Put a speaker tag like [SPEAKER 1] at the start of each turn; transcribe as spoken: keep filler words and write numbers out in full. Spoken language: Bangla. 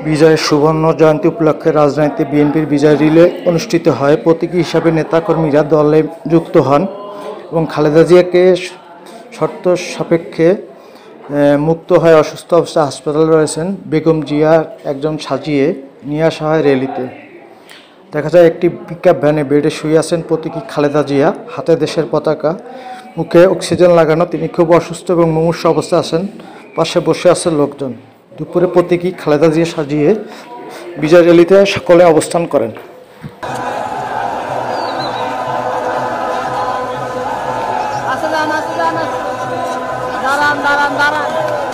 [SPEAKER 1] বিজয়ের সুবর্ণ জয়ন্তী উপলক্ষে রাজধানীতে বিএনপির বিজয় রিলে অনুষ্ঠিত হয়। প্রতীকী হিসাবে নেতাকর্মীরা দলে যুক্ত হন এবং খালেদা জিয়াকে শর্ত সাপেক্ষে মুক্ত হয়ে অসুস্থ অবস্থায় হাসপাতালে রয়েছেন বেগম জিয়া একজন সাজিয়ে নিয়ে আসা হয় র্যালিতে। দেখা যায় একটি পিকআপ ভ্যানে বেডে শুয়ে আছেন প্রতীকী খালেদা জিয়া, হাতে দেশের পতাকা, মুখে অক্সিজেন লাগানো। তিনি খুব অসুস্থ এবং মুমূর্ষু অবস্থায় আছেন। পাশে বসে আছেন লোকজন। দুপুরে প্রতীকী খালেদা জিয়া সাজিয়ে বিজয় র্যালিতে সকলে অবস্থান করেন।
[SPEAKER 2] দাঁড়ান দাঁড়ান দাঁড়ান